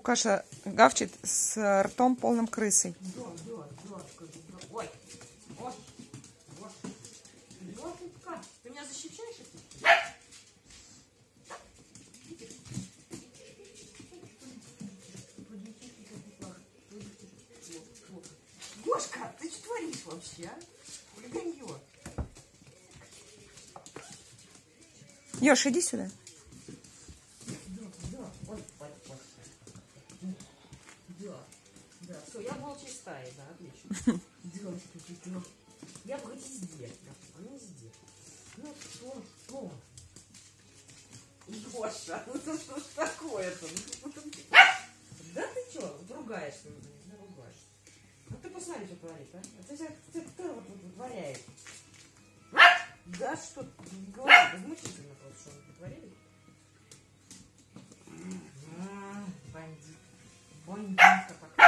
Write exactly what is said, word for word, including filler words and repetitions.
Лукаша гавчит с ртом полным крысой. Да, да, да, скажи, да. Ой, ой, ой. Лёшечка, ты меня защищаешь? Гошка, ты что творишь вообще, а? Хулиганье. Ёж, иди сюда. Да, да, ой, ой, ой. Да, да, все, я в волчьей стае, да, отлично. Да, что, да. Я бы хоть везде, а не везде. Ну что, что? Гоша, ну что ж такое-то? Да ты что, ругаешься, не ругаешься. Ну ты посмотри, что творит, а? Это кто вот тут вытворяет? Да что, не говори, возмутительно просто, что вы творили. Бандит, бандитка такая.